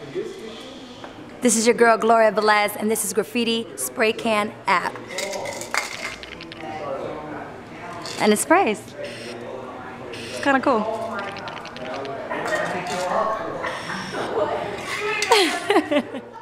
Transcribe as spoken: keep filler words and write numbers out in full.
This is your girl Gloria Velez, and this is Graffiti Spray Can App. And it sprays. It's kind of cool.